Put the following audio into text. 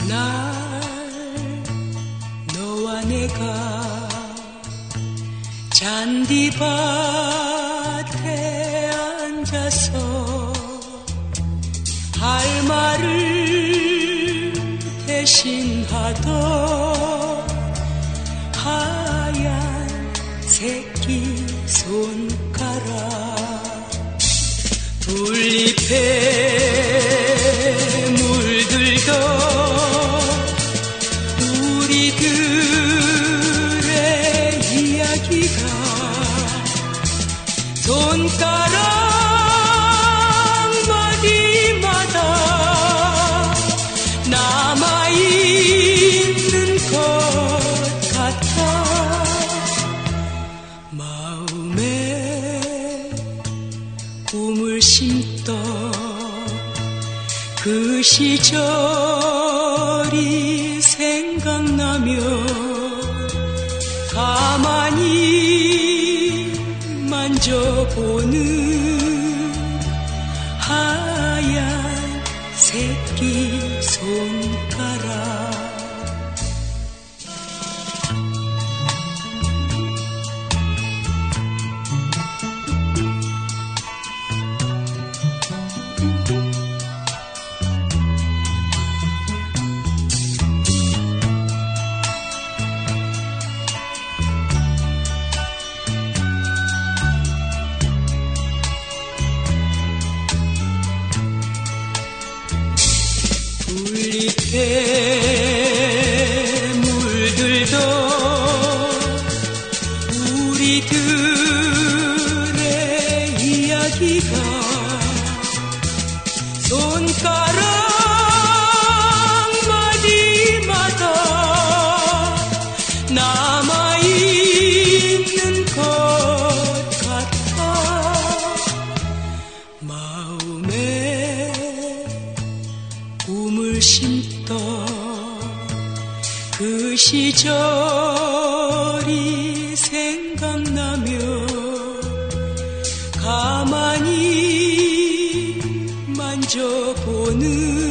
날 너와 내가 잔디밭에 앉아서 할 말을 대신하던 하얀 새끼 손가락 풀잎에 물들던 우리들의 이야기가 손가락 마디마다 남아있는 것 같아. 마음에 꿈을 심던 그 시절이 생각나면 가만히 만져보는 하얀 새끼 손가락. 풀잎에 물들던 우리들의 이야기가 손가락 마디마다 남아있는 것 같아. 마음에 꿈을 심던 그 시절이 생각나면 가만히 만져보는